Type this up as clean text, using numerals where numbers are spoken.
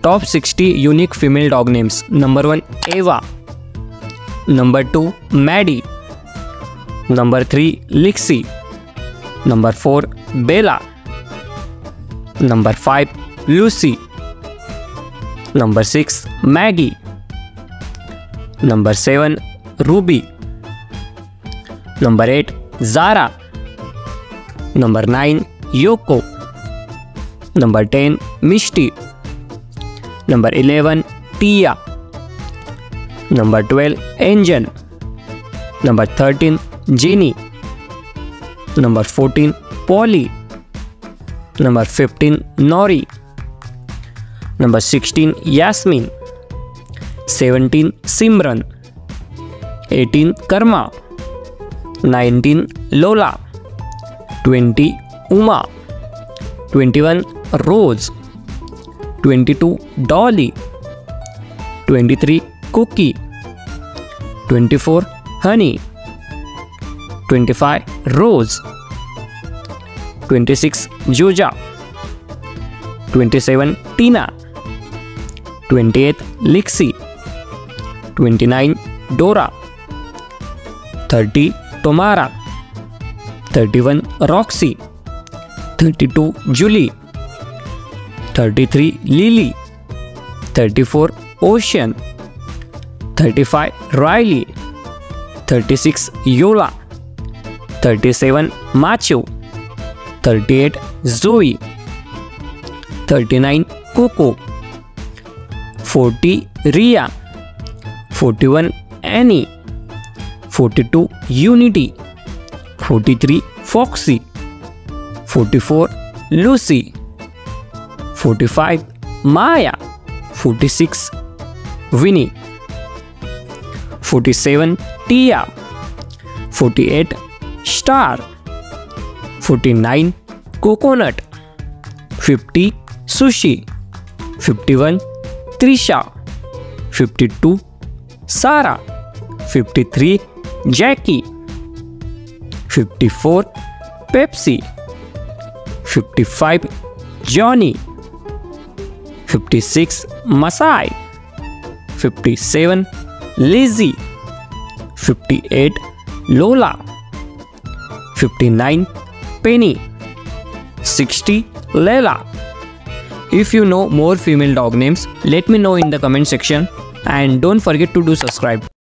Top 60 unique female dog names. Number 1 Eva. Number 2 Maddie. Number 3 Lixie. Number 4 Bella. Number 5 Lucy. Number 6 Maggie. Number 7 Ruby. Number 8 Zara. Number 9 Yoko. Number 10 Misty. Number 11 Tia. Number 12 Angel. Number 13 Ginny. Number 14 Polly. Number 15 Nori. Number 16 Yasmin. 17 Simran. 18 Karma. 19 Lola. 20 Uma. 21 Rose. 22 Dolly. 23 Cookie. 24 Honey. 25 Rose. 26 Juja. 27 Tina. 28 Lixie. 29 Dora. 30 Tomara. 31 Roxy. 32 Julie. 33 Lily. 34 Ocean. 35 Riley. 36 Yola. 37 Macho. 38 Zoe. 39 Coco. 40 Ria. 41 Annie. 42 Unity. 43 Foxy. 44 Lucy. 45 Maya. 46 Winnie. 47 Tia. 48 Star. 49 Coconut. 50 Sushi. 51 Trisha. 52 Sarah. 53 Jackie. 54 Pepsi. 55 Johnny. 56 Masai. 57 Lizzie. 58 Lola. 59 Penny. 60 Layla. If you know more female dog names, let me know in the comment section and don't forget to do subscribe.